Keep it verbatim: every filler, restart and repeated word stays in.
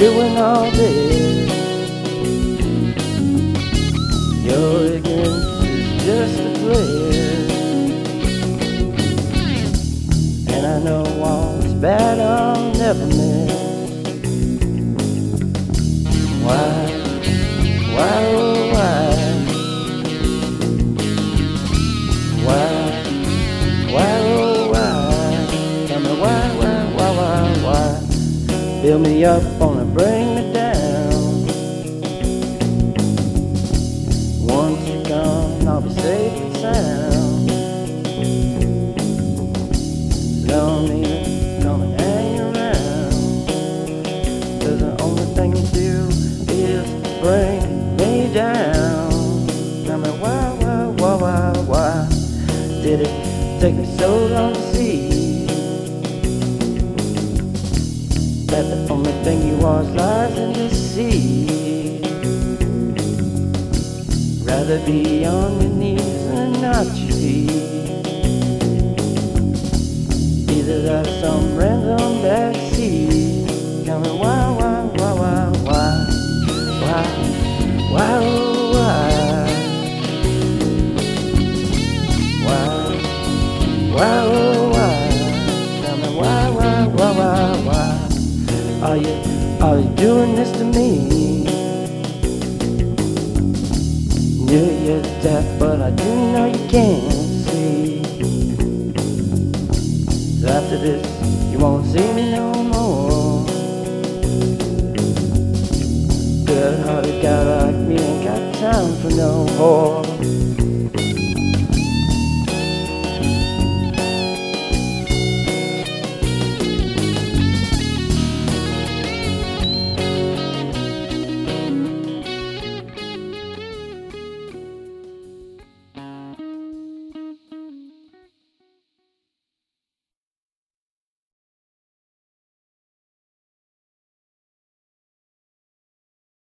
doing all this. Your ignorance is just a bliss. And I know all this bad I'll never miss. Why, why, oh why? Why, why, oh why? Tell me why, why, why, why, why? Build me up, wanna bring me down. Once you're gone, I'll be safe and sound. So don't even come and hang around, 'cause the only thing you do is bring me down. Tell me why, why, why, why, why did it take me so long to see that the only thing you want lies in the sea? Rather be on your knees and not your feet. Either that's some random backseat. Tell me why, why, why, why, why, why, why, oh why, why, why, oh why? Tell me why, why, why, why, why? Are you, are you doing this to me? Knew you're deaf, but I do know you can't see. So after this, you won't see me no more. Good-hearted guy like me ain't got time for no whore.